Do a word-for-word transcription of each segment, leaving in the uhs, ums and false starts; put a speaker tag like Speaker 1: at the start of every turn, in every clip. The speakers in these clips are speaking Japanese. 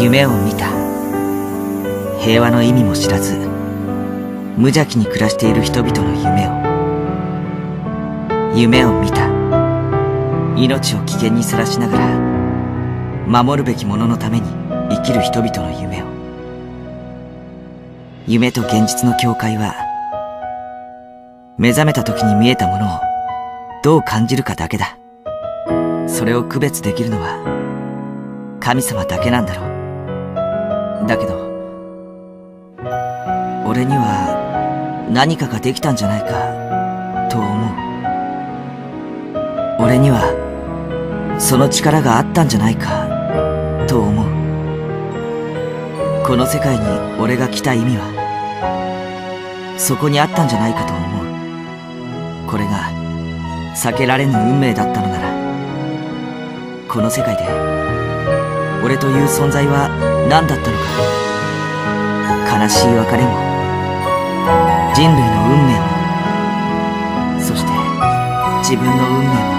Speaker 1: 夢を見た。平和の意味も知らず無邪気に暮らしている人々の夢を夢を見た。命を危険にさらしながら守るべきもののために生きる人々の夢を。夢と現実の境界は目覚めた時に見えたものをどう感じるかだけだ。それを区別できるのは神様だけなんだろう。だけど俺には何かができたんじゃないかと思う。俺にはその力があったんじゃないかと思う。この世界に俺が来た意味はそこにあったんじゃないかと思う。これが避けられぬ運命だったのなら、この世界で俺という存在は何だったのか。悲しい別れも人類の運命も、そして自分の運命も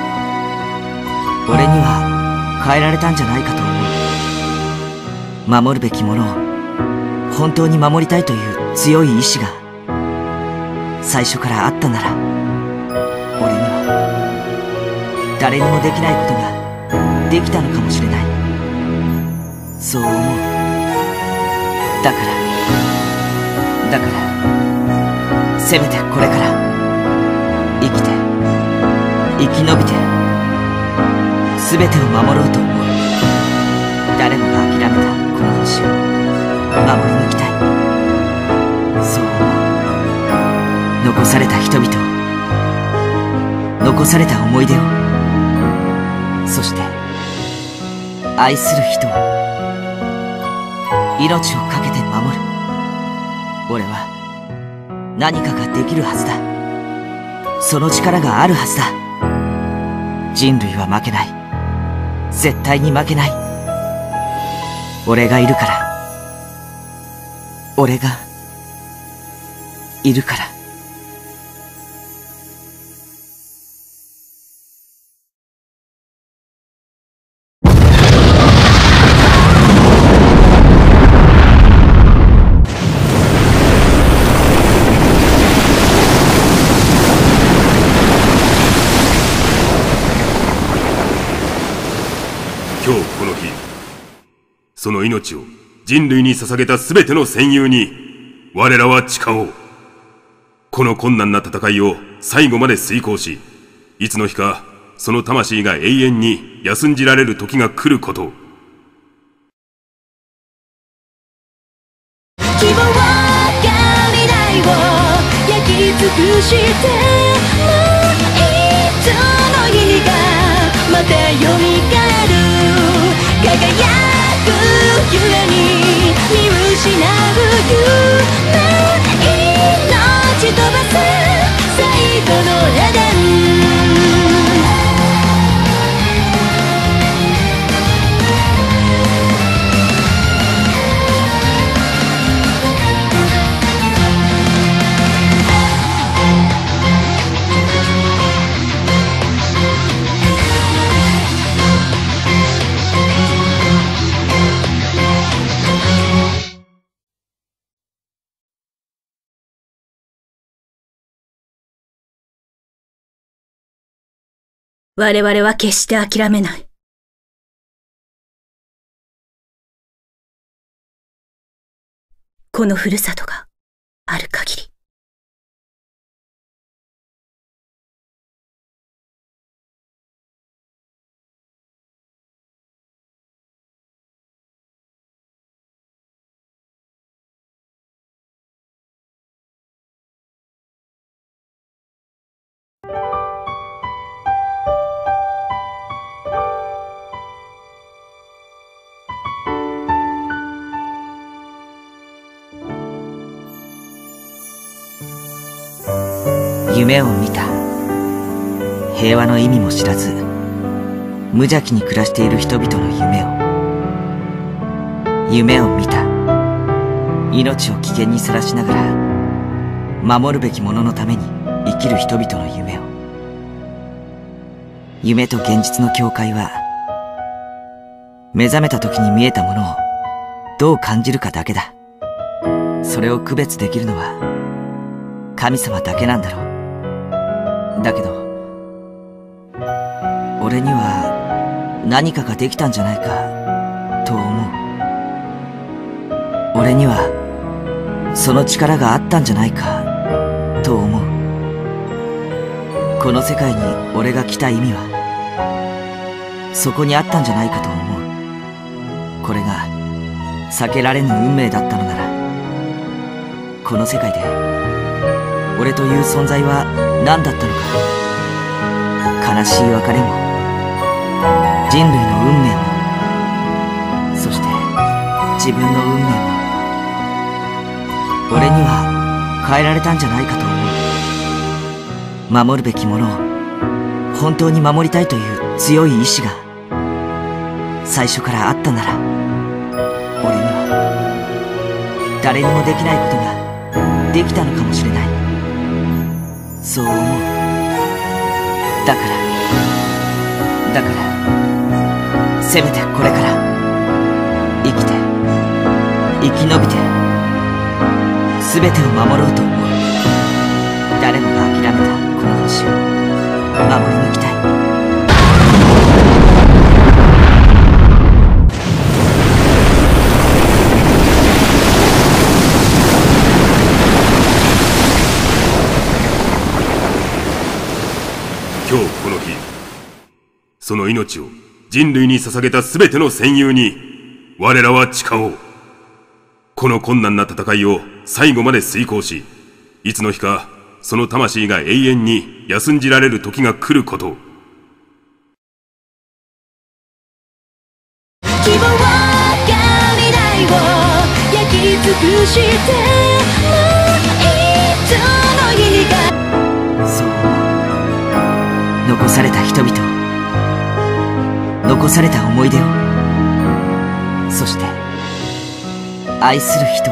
Speaker 1: 俺には変えられたんじゃないかと思う。守るべきものを本当に守りたいという強い意志が最初からあったなら、俺には誰にもできないことができたのかもしれない。そう思う。だからだからせめてこれから生きて生き延びて全てを守ろうと思う。誰もが諦めたこの星を守り抜きたい。そう思う。残された人々を、残された思い出を、そして愛する人を命を懸けて守る。俺は何かができるはずだ。その力があるはずだ。人類は負けない。絶対に負けない。俺がいるから。俺がいるから。
Speaker 2: 今日この日、その命を人類に捧げたすべての戦友に我らは誓おう。この困難な戦いを最後まで遂行し、いつの日かその魂が永遠に休んじられる時が来ることを。
Speaker 3: 希望が未来を焼き尽くして、もう一つの日がまた蘇る。輝くゆえに見失う夢、命飛ばす最後のエデン。我々は決して諦めない。このふるさとがある限り。
Speaker 1: 夢を見た。平和の意味も知らず無邪気に暮らしている人々の夢を夢を見た。命を危険にさらしながら守るべきもののために生きる人々の夢を。夢と現実の境界は目覚めた時に見えたものをどう感じるかだけだ。それを区別できるのは神様だけなんだろう。だけど俺には何かができたんじゃないかと思う。俺にはその力があったんじゃないかと思う。この世界に俺が来た意味はそこにあったんじゃないかと思う。これが避けられぬ運命だったのなら、この世界で俺という存在は何だったのか。悲しい別れも人類の運命も、そして自分の運命も俺には変えられたんじゃないかと思う。守るべきものを本当に守りたいという強い意志が最初からあったなら、俺には誰にもできないことができたのかもしれない。そう思う。だからだからせめてこれから生きて生き延びて全てを守ろうと思う。誰もが諦めたこの星を守り抜きたい。
Speaker 2: 今日この日、その命を人類に捧げた全ての戦友に我らは誓おう。この困難な戦いを最後まで遂行し、いつの日かその魂が永遠に休んじられる時が来ることを。
Speaker 3: 希望が未来を焼き尽くしてもう一度の日が。
Speaker 1: そう、残された人々を、残された思い出を、そして愛する人を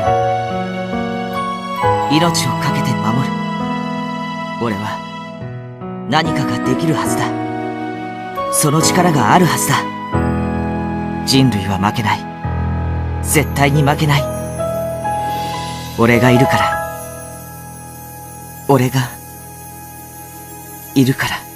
Speaker 1: 命を懸けて守る。俺は何かができるはずだ。その力があるはずだ。人類は負けない。絶対に負けない。俺がいるから。俺がいるから。